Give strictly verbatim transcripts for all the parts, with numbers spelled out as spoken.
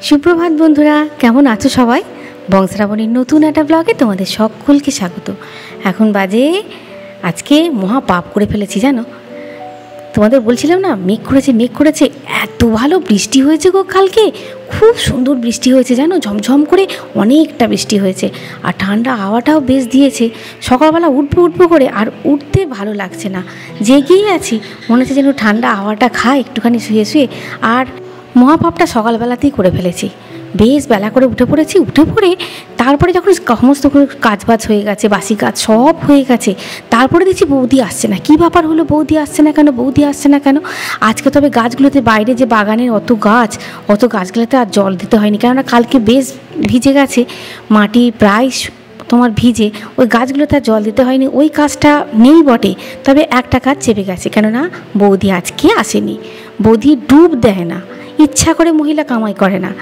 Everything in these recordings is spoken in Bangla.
সুপ্রভাত বন্ধুরা, কেমন আছো সবাই? বংশরাবণীর নতুন একটা ব্লগে তোমাদের সকলকে স্বাগত। এখন বাজে, আজকে মহা পাপ করে ফেলেছি জানো। তোমাদের বলছিলাম না, মেঘ করেছে মেঘ করেছে এত ভালো বৃষ্টি হয়েছে গো কালকে, খুব সুন্দর বৃষ্টি হয়েছে জানো, ঝমঝম করে অনেকটা বৃষ্টি হয়েছে। আর ঠান্ডা হাওয়াটাও বেশ দিয়েছে। সকালবেলা উঠবো উঠবো করে আর উঠতে ভালো লাগছে না, জেগেই আছি, মনে হচ্ছে যেন ঠান্ডা হাওয়াটা খায় একটুখানি শুয়ে শুয়ে। আর মহাপাপটা সকালবেলাতেই করে ফেলেছি, বেশ বেলা করে উঠে পড়েছি। উঠে পড়ে তারপরে যখন সমস্ত কাজ বাজ হয়ে গেছে, বাসি কাজ সব হয়ে গেছে, তারপরে দেখছি বৌদি আসছে না। কী ব্যাপার হলো, বৌদি আসছে না কেন, বৌদি আসছে না কেন? আজকে তবে গাছগুলোতে, বাইরে যে বাগানের অত গাছ, অত গাছগুলোতে আর জল দিতে হয়নি, কেননা কালকে বেশ ভিজে গেছে, মাটি প্রায় তোমার ভিজে, ওই গাছগুলোতে আর জল দিতে হয়নি। ওই কাজটা নেই বটে, তবে একটা কাজ চেপে গেছে, কেননা বৌদি আজকে আসেনি। বৌদি ডুব দেয় না, ইচ্ছা করে মহিলা কামাই করে না।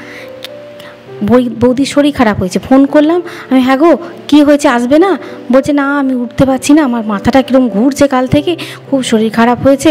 বই বৌদির শরীর খারাপ হয়েছে, ফোন করলাম আমি, হ্যাঁ গো কী হয়েছে, আসবে না? বলছে না আমি উঠতে পারছি না, আমার মাথাটা কীরকম ঘুরছে, কাল থেকে খুব শরীর খারাপ হয়েছে।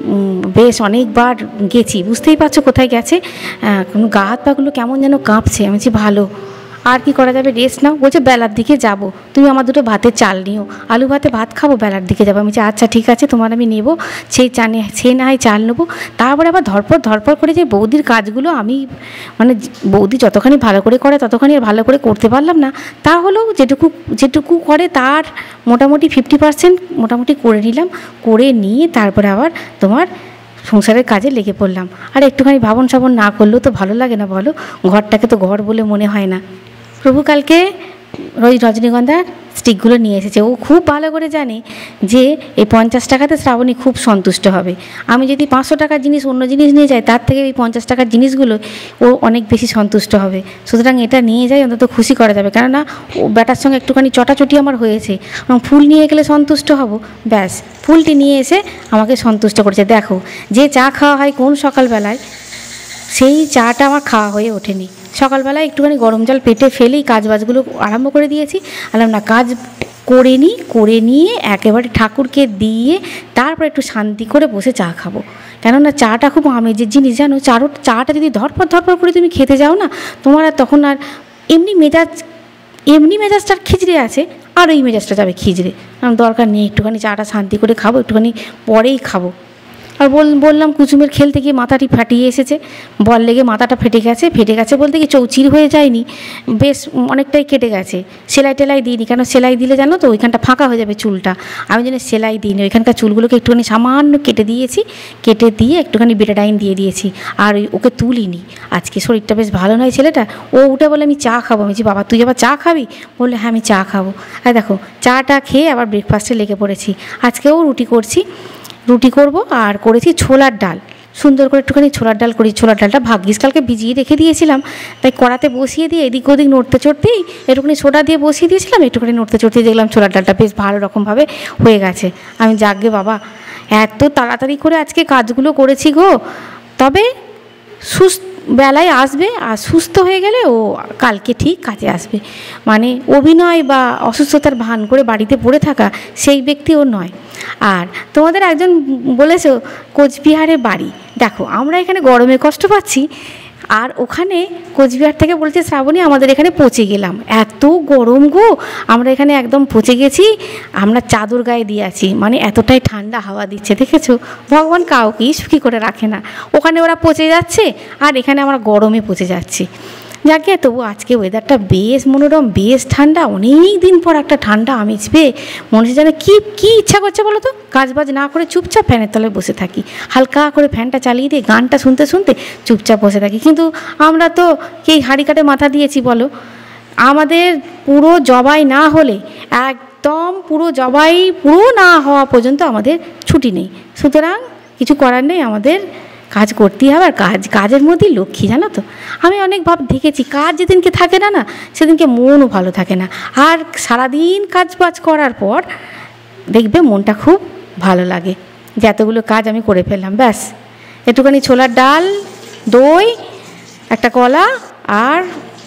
বেশ অনেকবার গেছি, বুঝতেই পারছো কোথায় গেছে, কোনো গা হাত পাগুলো কেমন যেন কাঁপছে। আমি বলছি ভালো, আর কি করা যাবে, রেস্ট নাও। বলছে বেলার দিকে যাব, তুমি আমার দুটো ভাতের চাল নিও, আলু ভাতে ভাত খাবো, বেলার দিকে যাবো। আমি বলছি আচ্ছা ঠিক আছে, তোমার আমি নেবো, সেই চানে সে না হয় চাল নেবো। তারপরে আবার ধরপড় ধরপড় করে যে বৌদির কাজগুলো আমি, মানে বৌদি যতখানি ভালো করে করে ততখানি আর ভালো করে করতে পারলাম না। তাহলেও যেটুকু যেটুকু করে তার মোটামুটি ফিফটি পার্সেন্ট মোটামুটি করে নিলাম। করে নিয়ে তারপরে আবার তোমার সংসারের কাজে লেগে পড়লাম। আর একটুখানি ভাবন সাবন না করলেও তো ভালো লাগে না বলো, ঘরটাকে তো ঘর বলে মনে হয় না। প্রভু কালকে ওই রজনীগন্ধার স্টিকগুলো নিয়ে এসেছে। ও খুব ভালো করে জানে যে এই পঞ্চাশ টাকাতে শ্রাবণী খুব সন্তুষ্ট হবে। আমি যদি পাঁচশো টাকার জিনিস অন্য জিনিস নিয়ে যাই, তার থেকে এই পঞ্চাশ টাকার জিনিসগুলো ও অনেক বেশি সন্তুষ্ট হবে। সুতরাং এটা নিয়ে যাই, অন্তত খুশি করা যাবে, কেননা ও ব্যাটার সঙ্গে একটুখানি চটাচটি আমার হয়েছে। এবং ফুল নিয়ে গেলে সন্তুষ্ট হব, ব্যাস ফুলটি নিয়ে এসে আমাকে সন্তুষ্ট করেছে। দেখো, যে চা খাওয়া হয় কোন সকালবেলায়, সেই চাটা আমার খাওয়া হয়ে ওঠেনি। সকালবেলায় একটুখানি গরম জল পেটে ফেলেই কাজ বাজগুলো আরম্ভ করে দিয়েছি। আলাম না, কাজ করে নিই, করে নিয়ে একেবারে ঠাকুরকে দিয়ে তারপর একটু শান্তি করে বসে চা খাবো। কেননা চাটা খুব আমেজের জিনিস জানো। চারো চাটা যদি ধরপড় ধরপড় করে তুমি খেতে যাও না, তোমার আর তখন আর এমনি মেজাজ এমনি মেজাজটার খিচড়ে আছে, আর ওই মেজাজটা যাবে খিচড়ে। দরকার নেই, একটুখানি চাটা শান্তি করে খাবো, একটুখানি পরেই খাবো। আর বল বললাম কুচুমের খেলতে গিয়ে মাথাটি ফাটিয়ে এসেছে, বল লেগে মাথাটা ফেটে গেছে। ফেটে গেছে বলতে কি চৌচির হয়ে যায়নি, বেশ অনেকটাই কেটে গেছে। সেলাই টেলাই দিইনি, কেন সেলাই দিলে জানো তো ওইখানটা ফাঁকা হয়ে যাবে চুলটা। আমি যেন সেলাই দিইনি, ওইখানকার চুলগুলোকে একটুখানি সামান্য কেটে দিয়েছি, কেটে দিয়ে একটুখানি বেটাডাইন দিয়ে দিয়েছি। আর ওকে তুলিনি, আজকে শরীরটা বেশ ভালো নয় ছেলেটা। ও উঠে বলে আমি চা খাবো। আমি বলছি বাবা তুই আবার চা খাবি? বললে হ্যাঁ আমি চা খাবো। আর দেখো চাটা খেয়ে আবার ব্রেকফাস্টে লেগে পড়েছি। আজকেও রুটি করছি, রুটি করব। আর করেছি ছোলার ডাল, সুন্দর করে একটুখানি ছোলার ডাল করি। ছোলার ডালটা ভাগ্যিস কালকে ভিজিয়ে রেখে দিয়েছিলাম, তাই কড়াতে বসিয়ে দিয়ে এদিক ওদিক নড়তে চড়তেই একটুখানি সোডা দিয়ে বসিয়ে দিয়েছিলাম, একটুখানি নড়তে চড়তেই দেখলাম ছোলার ডালটা বেশ ভালো রকমভাবে হয়ে গেছে। আমি যাকগে বাবা, এত তাড়াতাড়ি করে আজকে কাজগুলো করেছি গো। তবে সুস্থ বেলায় আসবে, আর সুস্থ হয়ে গেলে ও কালকে ঠিক কাজে আসবে। মানে অভিনয় বা অসুস্থতার ভান করে বাড়িতে পড়ে থাকা সেই ব্যক্তি ও নয়। আর তোমাদের একজন বলেছো কোচবিহারে বাড়ি, দেখো আমরা এখানে গরমে কষ্ট পাচ্ছি, আর ওখানে কোচবিহার থেকে বলছে শ্রাবণী আমাদের এখানে পচে গেলাম, এত গরম গো, আমরা এখানে একদম পচে গেছি, আমরা চাদর গায়ে দিয়ে আছি, মানে এতটাই ঠান্ডা হাওয়া দিচ্ছে। দেখেছো, ভগবান কাউকেই সুখী করে রাখে না। ওখানে ওরা পচে যাচ্ছে আর এখানে আমরা গরমে পচে যাচ্ছি। যাকে তবু আজকে ওয়েদারটা বেশ মনোরম, বেশ ঠান্ডা, অনেক দিন পর একটা ঠান্ডা আমেজ পেয়ে মনে হচ্ছে যেন কী কী ইচ্ছা করছে বলো তো, কাজ বাজ না করে চুপচাপ ফ্যানের তলায় বসে থাকি, হালকা করে ফ্যানটা চালিয়ে দিয়ে গানটা শুনতে শুনতে চুপচাপ বসে থাকি। কিন্তু আমরা তো কি হাঁড়ি কাটে মাথা দিয়েছি বলো, আমাদের পুরো জবাই না হলে, একদম পুরো জবাই পুরো না হওয়া পর্যন্ত আমাদের ছুটি নেই। সুতরাং কিছু করার নেই, আমাদের কাজ করতেই হবে। আর কাজ কাজের মধ্যেই লক্ষ্মী জানো তো। আমি অনেক ভাব দেখেছি, কাজ যেদিনকে থাকে না না সেদিনকে মনও ভালো থাকে না। আর সারাদিন কাজ বাজ করার পর দেখবে মনটা খুব ভালো লাগে যে এতগুলো কাজ আমি করে ফেললাম। ব্যাস একটুখানি ছোলার ডাল, দই, একটা কলা আর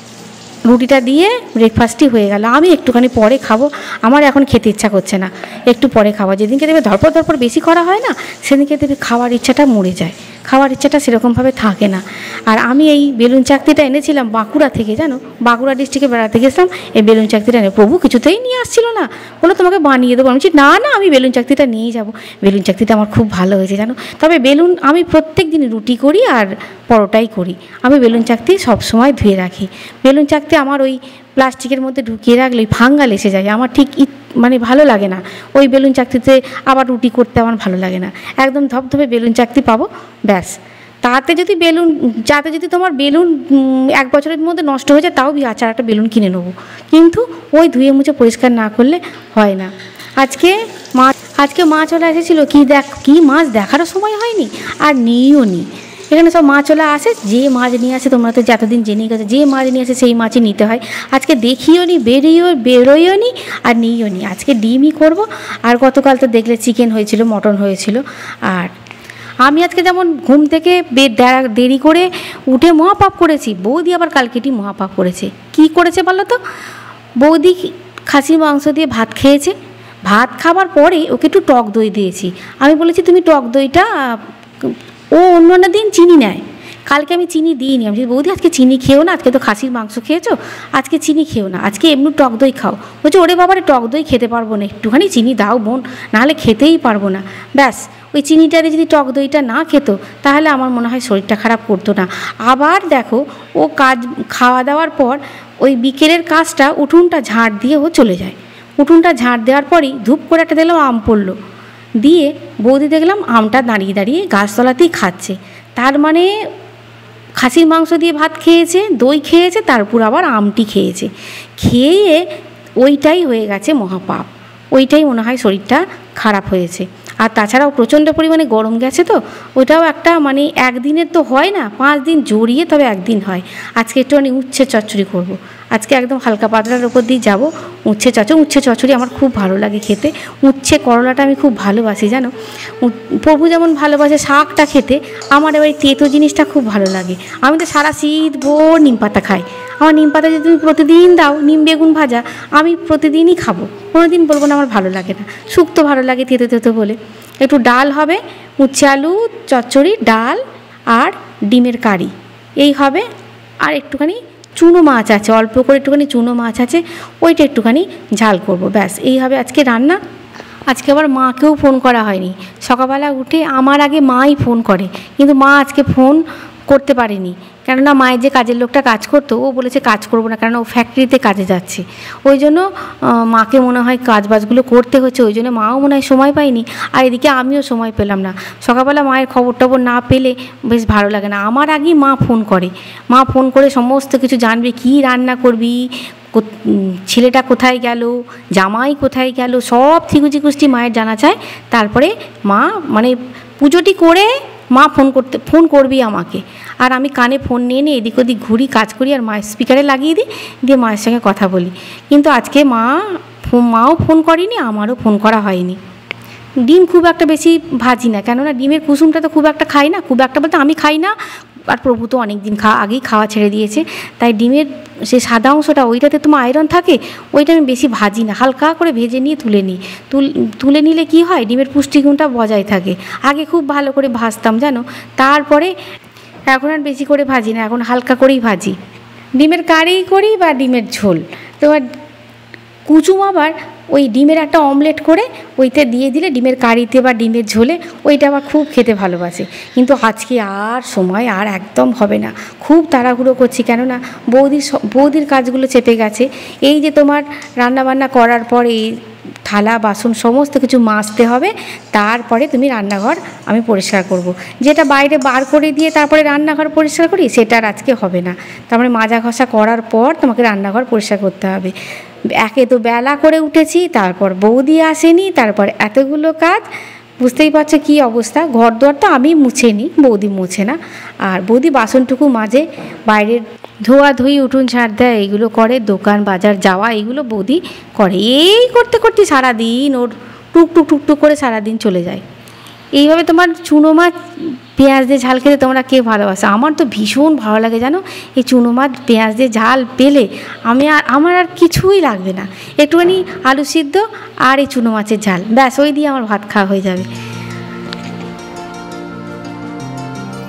রুটিটা দিয়ে ব্রেকফাস্টই হয়ে গেল। আমি একটুখানি পরে খাবো, আমার এখন খেতে ইচ্ছা করছে না, একটু পরে খাবো। যেদিনকে দেবে ধরপড় ধরপড় বেশি করা হয় না, সেদিনকে দেবে খাওয়ার ইচ্ছাটা মরে যায়, খাওয়ার ইচ্ছাটা সেরকমভাবে থাকে না। আর আমি এই বেলুন চাকতিটা এনেছিলাম বাঁকুড়া থেকে, জানো, বাঁকুড়া ডিস্ট্রিক্টে বেড়াতে গেছিলাম, এই বেলুন চাকতিটা এনে প্রভু কিছুতেই নিয়ে আসছিল না, বলো তোমাকে বানিয়ে দেবো। আমি বলছি না না আমি বেলুন চাকতিটা নিয়ে যাব। বেলুন চাকতিটা আমার খুব ভালো হয়েছে জানো। তবে বেলুন আমি প্রত্যেক দিন রুটি করি আর পরোটাই করি, আমি বেলুন চাকতি সবসময় ধুয়ে রাখি। বেলুন চাকতি আমার ওই প্লাস্টিকের মধ্যে ঢুকিয়ে রাখলে ফাঙ্গাল এসে যায়, আমার ঠিক মানে ভালো লাগে না। ওই বেলুন চাকতিতে আবার রুটি করতে আমার ভালো লাগে না, একদম ধপধপে বেলুন চাকতি পাবো ব্যাস। তাতে যদি বেলুন যাতে যদি তোমার বেলুন এক বছরের মধ্যে নষ্ট হয়ে যায় তাও আচার একটা বেলুন কিনে নেবো, কিন্তু ওই ধুয়ে মুছে পরিষ্কার না করলে হয় না। আজকে মাছ আজকে মাছ চলে এসেছিলো, কি দেখ কি মাছ দেখারও সময় হয়নি আর নিয়েও নি। এখানে সব মাছ চলে আসে, যে মাছ নিয়ে আসে তোমরা তো এতদিন জেনে গেছো, যে মাছ নিয়ে আসে সেই মাছই নিতে হয়। আজকে দেখিও নি, বেরিয়েও বেরোইও নি আর নিয়েও নি। আজকে ডিমই করব। আর গতকাল তো দেখলে চিকেন হয়েছিল, মটন হয়েছিল। আর আমি আজকে যেমন ঘুম থেকে দেরি করে উঠে মহাপাপ করেছি, বৌদি আবার কালকেটি মহাপাপ করেছে। কি করেছে বলো তো? বৌদি খাসির মাংস দিয়ে ভাত খেয়েছে, ভাত খাবার পরে ওকে একটু টক দই দিয়েছি। আমি বলেছি তুমি টক দইটা, ও অন্য অন্য দিন চিনি নেয়, কালকে আমি চিনি দিইনি। আমি বৌদি আজকে চিনি খেও না, আজকে তো খাসির মাংস খেয়েছো, আজকে চিনি খেও না, আজকে এমনি টক দই খাও। বলছে ওরে বাবারে টক দই খেতে পারবো না, একটুখানি চিনি দাও বোন, নাহলে খেতেই পারবো না। ব্যাস, ওই চিনিটারে যদি টক দইটা না খেত তাহলে আমার মনে হয় শরীরটা খারাপ করতো না। আবার দেখো ও কাজ খাওয়া দাওয়ার পর ওই বিকেলের কাজটা উঠোনটা ঝাড় দিয়ে ও চলে যায়। উঠোনটা ঝাড় দেওয়ার পরই ধূপ করে একটা দেখলাম আম পড়লো, দিয়ে বৌদি দেখলাম আমটা দাঁড়িয়ে দাঁড়িয়ে গাছতলাতেই খাচ্ছে। তার মানে খাসির মাংস দিয়ে ভাত খেয়েছে, দই খেয়েছে, তারপর আবার আমটি খেয়েছে। খেয়ে ওইটাই হয়ে গেছে মহাপাপ, ওইটাই মনে হয় শরীরটা খারাপ হয়েছে। আর তাছাড়াও প্রচণ্ড পরিমাণে গরম গেছে তো, ওইটাও একটা মানে একদিনের তো হয় না, পাঁচ দিন জড়িয়ে তবে একদিন হয়। আজকে একটুখানি উচ্ছে চচ্চড়ি করব, আজকে একদম হালকা পাতলার ওপর দিয়ে যাবো। উচ্ছে চচ্চড়ি উচ্ছে চচ্চড়ি আমার খুব ভালো লাগে খেতে, উচ্ছে করলাটা আমি খুব ভালোবাসি জানো। প্রভু যেমন ভালোবাসে শাকটা খেতে, আমার এবার তেতো জিনিসটা খুব ভালো লাগে। আমি তো সারা শীত ভোর নিম পাতা খাই, আমার নিম পাতা যদি তুমি প্রতিদিন দাও, নিম বেগুন ভাজা, আমি প্রতিদিনই খাবো, কোনো দিন বলবো না আমার ভালো লাগে না। শুক্তো ভালো লাগে তেতো তেতো বলে। একটু ডাল হবে, উচ্ছে আলু চচ্চড়ি, ডাল আর ডিমের কারি এই হবে। আর একটুখানি চুনো মাছ আছে, অল্প করে একটুখানি চুনো মাছ আছে, ওইটা একটুখানি ঝাল করব, ব্যাস এই হবে আজকে রান্না। আজকে আবার মাকেও ফোন করা হয়নি, সকালবেলা উঠে আমার আগে মাই ফোন করে, কিন্তু মা আজকে ফোন করতে পারেনি, কেননা মায়ের যে কাজের লোকটা কাজ করতো ও বলেছে কাজ করবো না, কেননা ও ফ্যাক্টরিতে কাজে যাচ্ছে। ওই জন্য মাকে মনে হয় কাজ বাজগুলো করতে হচ্ছে, ওই জন্য মাও মনে হয় সময় পায়নি। আর এদিকে আমিও সময় পেলাম না, সকালবেলা মায়ের খবর টবর না পেলে বেশ ভালো লাগে না। আমার আগেই মা ফোন করে, মা ফোন করে সমস্ত কিছু জানবে, কী রান্না করবি, ছেলেটা কোথায় গেল, জামাই কোথায় গেল, সব থিকুচি কুচি মায়ের জানা চায়। তারপরে মা মানে পুজোটি করে মা ফোন করতে ফোন করবি আমাকে, আর আমি কানে ফোন নিয়ে নিয়ে এদিক ওদিক ঘুরি, কাজ করি, আর মায়ের স্পিকারে লাগিয়ে দিই, দিয়ে মায়ের সঙ্গে কথা বলি। কিন্তু আজকে মা মাও ফোন করেনি, আমারও ফোন করা হয়নি। ডিম খুব একটা বেশি ভাজি না, কেননা ডিমের কুসুমটা তো খুব একটা খাই না, খুব একটা বলতে আমি খাই না, আর প্রভু তো অনেক দিন খাওয়া আগেই খাওয়া ছেড়ে দিয়েছে, তাই ডিমের সে সাদা অংশটা ওইটাতে তোমার আয়রন থাকে, ওইটা আমি বেশি ভাজি না, হালকা করে ভেজে নিয়ে তুলে নিই। তুল তুলে নিলে কি হয়, ডিমের পুষ্টিগুণটা বজায় থাকে। আগে খুব ভালো করে ভাজতাম জানো, তারপরে এখন আর বেশি করে ভাজি না, এখন হালকা করেই ভাজি। ডিমের কারি করি বা ডিমের ঝোল, তোমার কুচুম আবার ওই ডিমের একটা অমলেট করে ওইতে দিয়ে দিলে ডিমের কারিতে বা ডিমের ঝোলে, ওইটা আবার খুব খেতে ভালোবাসে। কিন্তু আজকে আর সময় আর একদম হবে না, খুব তাড়াহুড়ো করছি, কেননা বৌদির বৌদির কাজগুলো চেপে গেছে। এই যে তোমার রান্নাবান্না করার পরে থালা বাসন সমস্ত কিছু মাজতে হবে, তারপরে তুমি রান্নাঘর আমি পরিষ্কার করব। যেটা বাইরে বার করে দিয়ে তারপরে রান্নাঘর পরিষ্কার করি সেটা আর আজকে হবে না, তারপরে মাজা ঘষা করার পর তোমাকে রান্নাঘর পরিষ্কার করতে হবে। একে তো বেলা করে উঠেছি, তারপর বৌদি আসেনি, তারপর এতগুলো কাজ, বুঝতেই পারছো কী অবস্থা। ঘর দোয়ার তো আমি মুছে নিই, বৌদি মুছে না। আর বৌদি বাসনটুকু মাজে, বাইরের ধোয়াধুয়ি উঠোন ঝাড় দেয়, এইগুলো করে, দোকান বাজার যাওয়া এইগুলো বৌদি করে। এই করতে করতে সারাদিন ওর টুক টুক টুক টুক করে সারাদিন চলে যায়। এইভাবে তোমার চুনো মাছ পেঁয়াজ দিয়ে ঝাল খেতে তোমরা কে ভালোবাসো? আমার তো ভীষণ ভালো লাগে জানো, এই চুনো মাছ পেঁয়াজ দিয়ে ঝাল পেলে আমি আর আমার আর কিছুই লাগবে না, একটুখানি আলু সিদ্ধ আর এই চুনো মাছের ঝাল, ব্যাস ওই দিয়ে আমার ভাত খাওয়া হয়ে যাবে।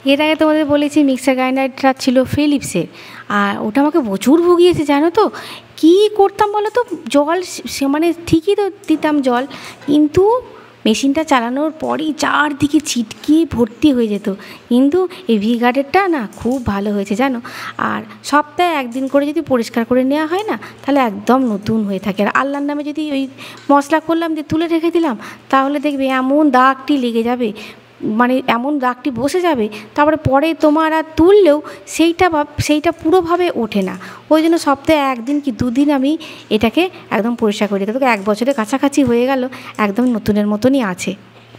এর আগে তোমাদের বলেছি মিক্সার গ্রাইন্ডারটা ছিল ফিলিপসের, আর ওটা আমাকে প্রচুর ভুগিয়েছে জানো তো। কী করতাম বলো তো, জল সে মানে ঠিকই তো দিতাম জল, কিন্তু মেশিনটা চালানোর পরই চারদিকে ছিটকে ভর্তি হয়ে যেত। কিন্তু এই ভি গার্ডেরটা না খুব ভালো হয়েছে জানো। আর সপ্তাহে একদিন করে যদি পরিষ্কার করে নেওয়া হয় না, তাহলে একদম নতুন হয়ে থাকে। আর আল্লাহর নামে যদি ওই মশলা করলাম যে তুলে রেখে দিলাম, তাহলে দেখবে এমন দাগটি লেগে যাবে, মানে এমন দাগটি বসে যাবে, তারপরে পরে তোমার আর তুললেও সেইটা সেইটা পুরোভাবে ওঠে না। ওই জন্য সপ্তাহে একদিন কি দুদিন আমি এটাকে একদম পরিষ্কার করে রেখে দেবো। এক বছরের কাছাকাছি হয়ে গেল, একদম নতুনের মতনই আছে।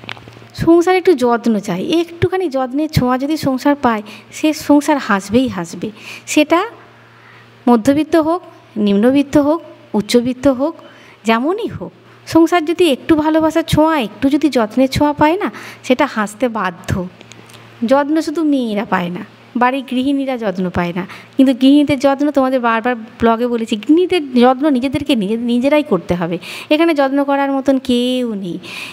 সংসার একটু যত্ন চাই, একটুখানি যত্নের ছোঁয়া যদি সংসার পায়, সে সংসার হাসবেই হাসবে। সেটা মধ্যবিত্ত হোক, নিম্নবিত্ত হোক, উচ্চবিত্ত হোক, যেমনই হোক, সংসার যদি একটু ভালোবাসার ছোঁয়া, একটু যদি যত্নের ছোঁয়া পায় না, সেটা হাসতে বাধ্য। যত্ন শুধু মেয়েরা পায় না, বাড়ির গৃহিণীরা যত্ন পায় না। কিন্তু গৃহিণীদের যত্ন তোমাদের বারবার ব্লগে বলেছি, গৃহিণীদের যত্ন নিজেদেরকে নিজেদের নিজেরাই করতে হবে। এখানে যত্ন করার মতন কেউ নেই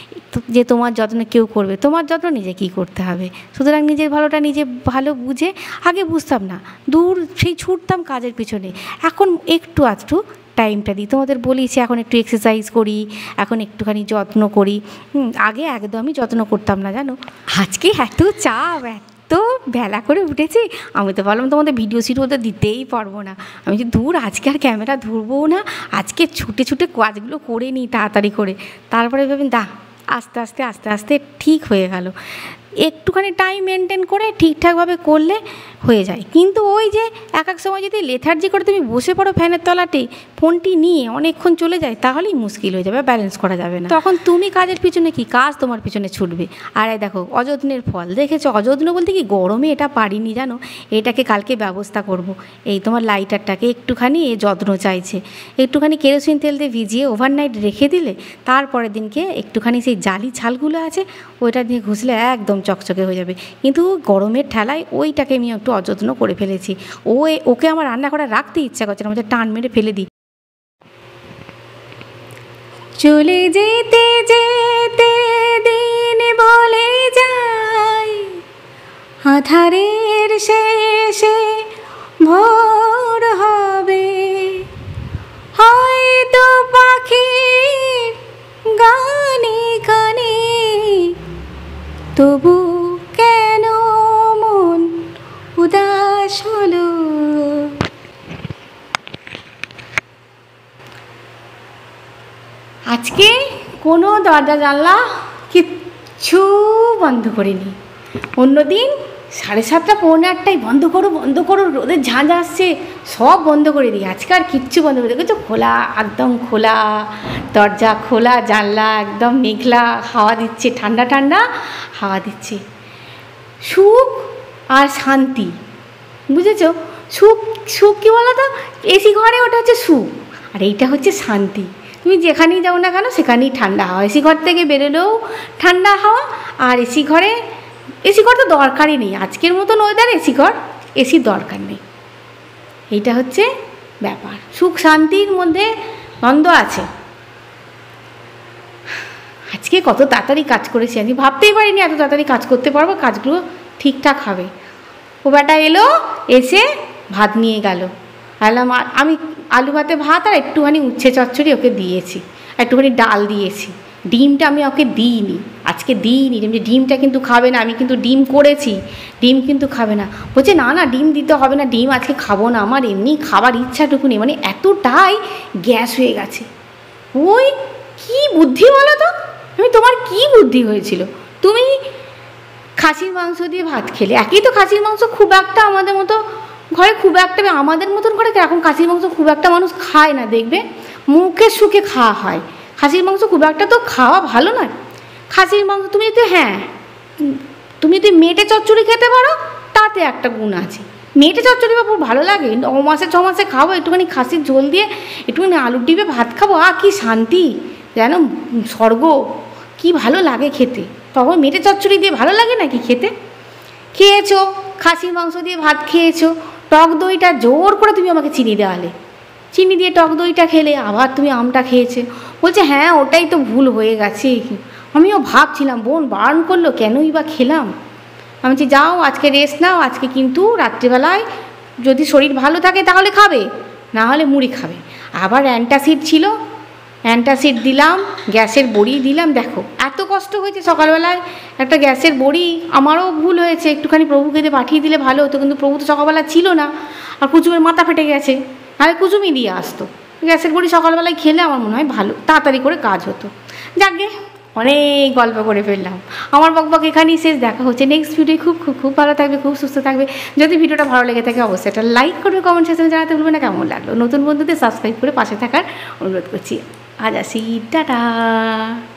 যে তোমার যত্ন কেউ করবে, তোমার যত্ন নিজেকেই করতে হবে। সুতরাং নিজের ভালোটা নিজে ভালো বুঝে, আগে বুঝতাম না, দূর সেই ছুটতাম কাজের পিছনে, এখন একটু আধটু টাইমটা দিই। তোমাদের বলেছি এখন একটু এক্সারসাইজ করি, এখন একটুখানি যত্ন করি। আগে একদমই যত্ন করতাম না জানো। আজকে এত চাপ, এত বেলা করে উঠেছি, আমি তো ভাবলাম তোমাদের ভিডিও শিট ওদের দিতেই পারবো না। আমি যে দূর, আজকে আর ক্যামেরা ধরবো না, আজকে ছুটে ছুটে কাজগুলো করে নিই তাড়াতাড়ি করে। তারপরে ভাবেন দা আস্তে আস্তে আস্তে আস্তে ঠিক হয়ে গেল। একটুখানি টাইম মেনটেন করে ঠিকঠাকভাবে করলে হয়ে যায়। কিন্তু ওই যে এক এক সময় যদি লেথার্জি করে তুমি বসে পড়ো ফ্যানের তলাতে, ফোনটি নিয়ে অনেকক্ষণ চলে যায়, তাহলেই মুশকিল হয়ে যাবে, ব্যালেন্স করা যাবে না। তখন তুমি কাজের পিছনে কি, কাজ তোমার পিছনে ছুটবে। আর এই দেখো অযত্নের ফল দেখেছো। অযত্ন বলতে কি, গরমে এটা পারিনি জানো, এটাকে কালকে ব্যবস্থা করব। এই তোমার লাইটারটাকে একটুখানি এ যত্ন চাইছে, একটুখানি কেরোসিন তেল দিয়ে ভিজিয়ে ওভারনাইট রেখে দিলে, তারপরের দিনকে একটুখানি সেই জালি ছালগুলো আছে ওইটা দিয়ে ঘষলে একদম চকচকে হয়ে যাবে। কিন্তু গরমের ঠেলায় ওইটাকে আমি একটু অযত্ন করে ফেলেছি। ও ওকে আমার রান্না করে রাখতে ইচ্ছা করছে না, আমাদের টান মেরে ফেলে দিই। চলে যেতে যেতে দিন বলে যায়, আধারের শেষে ভোর হবে, হয়তো পাখির গানে গানে, তবু কেন মন উদাস হলো। আজকে কোনো দরজা জানলা কিচ্ছু বন্ধ করিনি। অন্যদিন সাড়ে সাতটা পৌনে আটটায় বন্ধ করো বন্ধ করো, রোদের ঝাঁঝ আসছে, সব বন্ধ করে দিই। আজকে আর কিচ্ছু বন্ধ করে দেখেছো, খোলা, একদম খোলা দরজা, খোলা জানলা, একদম মেঘলা হাওয়া দিচ্ছে, ঠান্ডা ঠান্ডা হাওয়া দিচ্ছে। সুখ আর শান্তি, বুঝেছো? সুখ সুখ কী বলো তো, এসি ঘরে ওটা হচ্ছে সুখ, আর এইটা হচ্ছে শান্তি। তুমি যেখানেই যাও না কেন সেখানেই ঠান্ডা হাওয়া, এসি ঘর থেকে বেরোলেও ঠান্ডা হাওয়া, আর এসি ঘরে, এসি ঘর তো দরকারই নেই আজকের মতন ওয়েদার, এসি ঘর এসির দরকার নেই। এইটা হচ্ছে ব্যাপার, সুখ শান্তির মধ্যে দ্বন্দ্ব আছে। আজকে কত তাড়াতাড়ি কাজ করেছি, আমি ভাবতেই পারিনি এত তাড়াতাড়ি কাজ করতে পারবো, কাজগুলো ঠিকঠাক হবে। ও বেটা এলো, এসে ভাত নিয়ে গেল, আলাম আমি আলু ভাতে ভাত আর একটুখানি উচ্ছে চচ্চড়ি ওকে দিয়েছি, একটুখানি ডাল দিয়েছি। ডিমটা আমি ওকে দিইনি, আজকে দিইনি, ডিমটা কিন্তু খাবে না, আমি কিন্তু ডিম করেছি, ডিম কিন্তু খাবে না। বলছে না না ডিম দিতে হবে না, ডিম আজকে খাবো না, আমার এমনি খাবার ইচ্ছাটুকু নেই। মানে এতটাই গ্যাস হয়ে গেছে। ওই কি বুদ্ধি বলো তো, আমি তোমার কি বুদ্ধি হয়েছিল? তুমি খাসির মাংস দিয়ে ভাত খেলে, একই তো খাসির মাংস, খুব একটা আমাদের মতো ঘরে খুব একটা, আমাদের মতন ঘরে এখন খাসির মাংস খুব একটা মানুষ খায় না, দেখবে মুখের সুখে খাওয়া হয়। খাসির মাংস খুব একটা তো খাওয়া ভালো নয়। খাসির মাংস তুমি যদি, হ্যাঁ তুমি যদি মেটে চচ্চড়ি খেতে পারো, তাতে একটা গুণ আছে। মেটে চচ্চড়ি বাবু ভালো লাগে, ন মাসে ছ মাসে খাবো, একটুখানি খাসির ঝোল দিয়ে একটুখানি আলুর ডিবে ভাত খাবো, আ কি শান্তি, যেন স্বর্গ, কি ভালো লাগে খেতে। তখন মেটে চচ্চড়ি দিয়ে ভালো লাগে নাকি খেতে? খেয়েছো, খাসির মাংস দিয়ে ভাত খেয়েছো, টক দইটা জোর করে তুমি আমাকে চিনি দেওয়ালে, চিনি দিয়ে টক দইটা খেলে, আবার তুমি আমটা খেয়েছে। বলছে হ্যাঁ ওটাই তো ভুল হয়ে গেছে। আমিও ভাবছিলাম বোন বারণ করলো, কেনই বা খেলাম। আমি বলছি যাও আজকে রেস্ট নাও, আজকে কিন্তু রাত্রিবেলায় যদি শরীর ভালো থাকে তাহলে খাবে, না হলে মুড়ি খাবে। আবার অ্যান্টাসিড ছিল, অ্যান্টাসিড দিলাম, গ্যাসের বড়ি দিলাম। দেখো এত কষ্ট হয়েছে সকালবেলায় একটা গ্যাসের বড়ি। আমারও ভুল হয়েছে, একটুখানি প্রভুকে দিয়ে পাঠিয়ে দিলে ভালো হতো, কিন্তু প্রভু তো সকালবেলা ছিল না, আর কুচুমের মাথা ফেটে গেছে, নাহলে কুচুমই দিয়ে আসতো। গ্যাসের বড়ি সকালবেলায় খেলে আমার মনে হয় ভালো, তাড়াতাড়ি করে কাজ হতো। যাকগে অনেক গল্প করে ফেললাম, আমার বকবক এখানেই শেষ। দেখা হচ্ছে নেক্সট ভিডিও। খুব খুব খুব ভালো থাকবে, খুব সুস্থ থাকবে। যদি ভিডিওটা ভালো লেগে থাকে অবশ্যই একটা লাইক করবে, কমেন্ট সেকশনে জানাতে ভুলবে না কেমন লাগলো। নতুন বন্ধুদের সাবস্ক্রাইব করে পাশে থাকার অনুরোধ করছি। আজ আসি, টাটা।